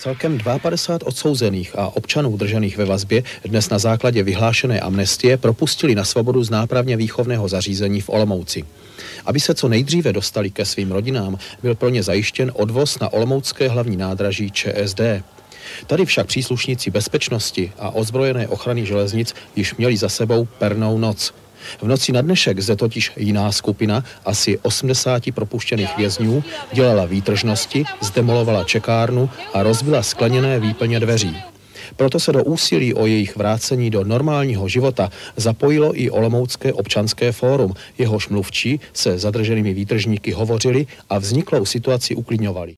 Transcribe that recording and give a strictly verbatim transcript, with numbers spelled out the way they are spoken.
Celkem padesát dva odsouzených a občanů držených ve vazbě dnes na základě vyhlášené amnestie propustili na svobodu z nápravně výchovného zařízení v Olomouci. Aby se co nejdříve dostali ke svým rodinám, byl pro ně zajištěn odvoz na olomoucké hlavní nádraží ČSD. Tady však příslušníci bezpečnosti a ozbrojené ochrany železnic již měli za sebou pernou noc. V noci na dnešek zde totiž jiná skupina, asi osmdesáti propuštěných vězňů, dělala výtržnosti, zdemolovala čekárnu a rozbila skleněné výplně dveří. Proto se do úsilí o jejich vrácení do normálního života zapojilo i Olomoucké občanské fórum, jehož mluvčí se zadrženými výtržníky hovořili a vzniklou situaci uklidňovali.